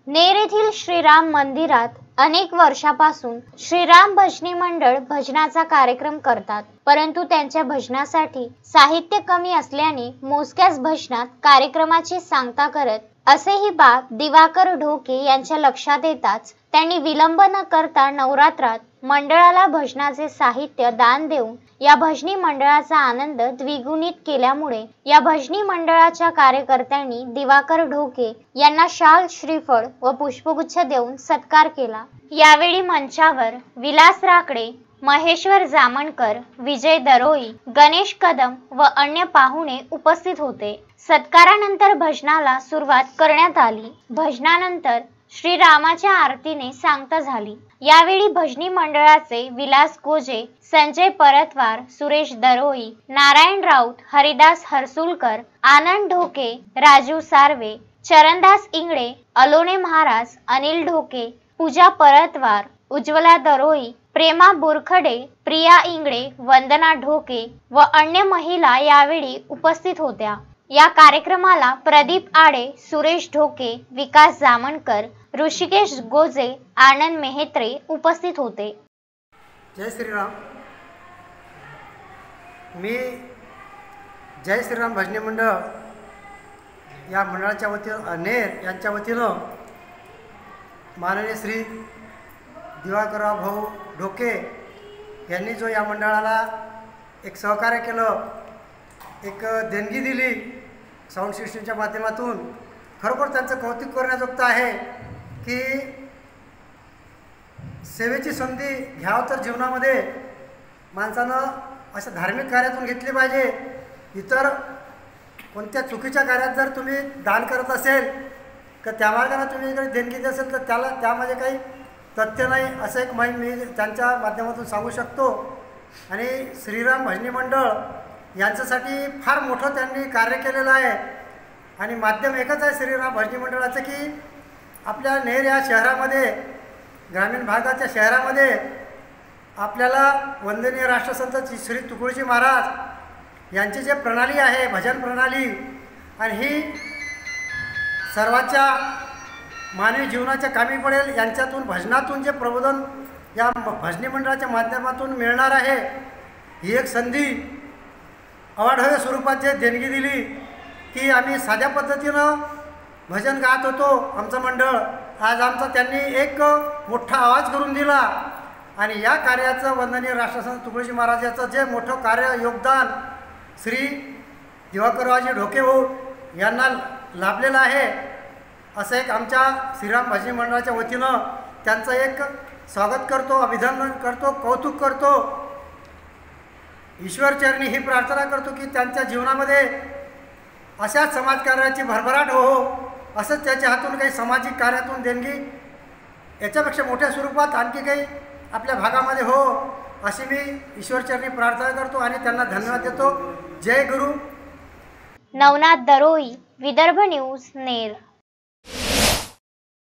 नेर येथील श्रीराम मंदिरात अनेक वर्षापासून श्रीराम भजनी मंडळ भजनाचा कार्यक्रम करतात, परंतु त्यांच्या भजनासाठी साहित्य कमी असल्याने मोजक्याच भजनात कार्यक्रमाची सांगता करत असे ही बाब दिवाकर ढोके यांच्या लक्षात येताच त्यांनी विलंब न करता नवरात्रात मंडळाला भजनाचे साहित्य दान देऊन या भजनी मंडळाचा आनंद द्विगुणित केल्यामुळे या भजनी मंडळाच्या कार्यकर्त्यांनी दिवाकर ढोके यांना शाल, श्रीफळ व पुष्पगुच्छ देऊन सत्कार केला। यावेळी मंचावर विलास राकडे, महेश्वर जामणकर, विजय दरोई, गणेश कदम व अन्य पाहुणे उपस्थित होते। सत्कारानंतर भजनाला सुरुवात करण्यात आली। भजनानंतर श्रीरामाच्या आरतीने सांगता झाली। यावेळी भजनी मंडळाचे विलास गोजे, संजय परतवार, सुरेश दरोई, नारायण राऊत, हरिदास हरसुलकर, आनंद ढोके, राजू सार्वे, चरणदास इंगळे, अलोने महाराज, अनिल ढोके, पूजा परतवार, उज्ज्वला दरोई, प्रेमा बोरखडे, प्रिया इंगळे, वंदना ढोके व अन्य महिला यावेळी उपस्थित होत्या। या कार्यक्रमाला प्रदीप आडे, सुरेश ढोके, विकास जामणकर, ऋषिकेश गोजे, आनंद मेहत्रे उपस्थित होते। जय श्रीराम। मी जय श्रीराम भजनी मंडळ या मंडळाच्या वतीनं नेर यांच्या वतीनं माननीय श्री दिवाकरराव भाऊ ढोके यांनी जो या मंडळाला एक सहकार्य केलं, एक देणगी दिली साऊंड सिस्टीमच्या माध्यमातून, खरोखर त्यांचं कौतुक करण्याजोगतं आहे की सेवेची संधी घ्यावं तर जीवनामध्ये माणसानं अशा धार्मिक कार्यातून घेतली पाहिजे। इतर कोणत्या चुकीच्या कार्यात जर तुम्ही दान करत असेल तर त्या मार्गाने तुम्ही जर देणगी देत असेल तर त्यामध्ये काही तथ्य नाही, असं एक मी त्यांच्या माध्यमातून सांगू शकतो। आणि श्रीराम भजनी मंडळ यांच्यासाठी फार मोठं त्यांनी कार्य केलेलं आहे आणि माध्यम एकच आहे श्रीराम भजनी मंडळाचं की आपल्या नेर या शहरामध्ये, ग्रामीण भागाच्या शहरामध्ये आपल्याला वंदनीय राष्ट्रसंत श्री तुकडोजी महाराज यांची जे प्रणाली आहे, भजन प्रणाली, आणि ही सर्वांच्या मानवी जीवनाच्या कामी पडेल, यांच्यातून भजनातून जे प्रबोधन या भजनी मंडळाच्या माध्यमातून मिळणार आहे, ही एक संधी अवाढव्य स्वरूपात जे देणगी दिली की आम्ही साध्या पद्धतीनं भजन गात होतो आमचं मंडळ, आज आमचा त्यांनी एक मोठा आवाज करून दिला आणि या कार्याचं वंदनीय राष्ट्रसंत तुकडोजी महाराज याचं जे मोठं कार्य योगदान श्री दिवाकररावजी ढोके भाऊ यांना लाभलेलं आहे, असं एक आमच्या श्रीराम भजनी मंडळाच्या वतीनं त्यांचं एक स्वागत करतो, अभिनंदन करतो, कौतुक करतो। ईश्वरचरणी ही प्रार्थना करतो की त्यांच्या जीवनामध्ये अशाच समाजकार्याची भरभराट हो, असंच त्याच्या हातून काही सामाजिक कार्यातून देणगी याच्यापेक्षा मोठ्या स्वरूपात आणखी काही आपल्या भागामध्ये हो, अशी मी ईश्वरचरणी प्रार्थना करतो आणि त्यांना धन्यवाद देतो। जय गुरु। नवनाथ दरोई, विदर्भ न्यूज, नेर।